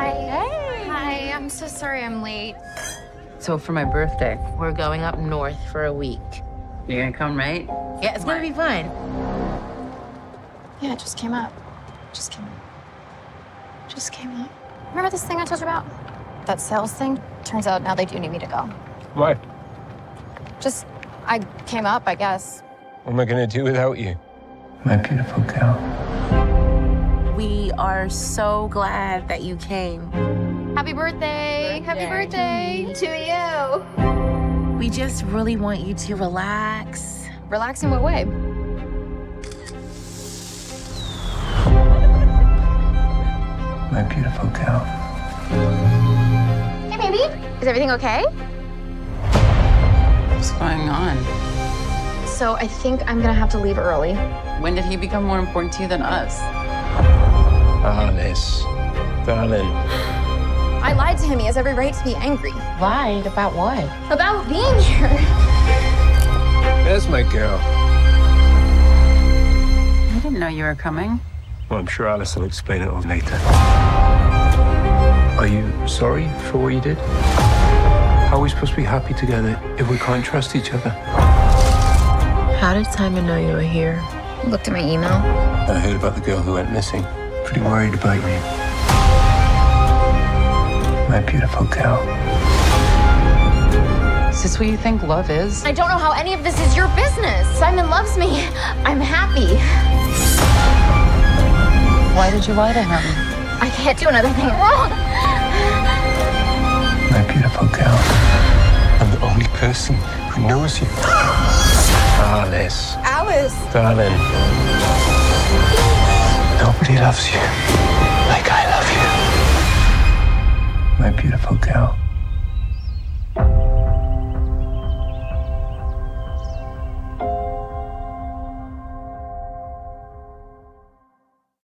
Hi. Hey. Hi, I'm so sorry I'm late. So for my birthday, we're going up north for a week. You're gonna come, right? Yeah, it's gonna be fun. Yeah, it just came up. Just came up. Remember this thing I told you about? That sales thing? Turns out now they do need me to go. Why? Just, I came up, I guess. What am I gonna do without you? My beautiful girl. We are so glad that you came. Happy birthday. Happy birthday to you. We just really want you to relax. Relax in what way? My beautiful girl. Hey, baby. Is everything okay? What's going on? So I think I'm gonna have to leave early. When did he become more important to you than us? Alice, darling. I lied to him. He has every right to be angry. Lied about what? About being here. There's my girl. I didn't know you were coming. Well, I'm sure Alice will explain it all later. Are you sorry for what you did? How are we supposed to be happy together if we can't trust each other? How did Simon know you were here? Looked at my email. I heard about the girl who went missing. Pretty worried about you. My beautiful girl. Is this what you think love is? I don't know how any of this is your business. Simon loves me. I'm happy. Why did you lie to him? I can't do another thing wrong. My beautiful girl. I'm the only person who knows you. Alice. Alice. Darling. Nobody loves you.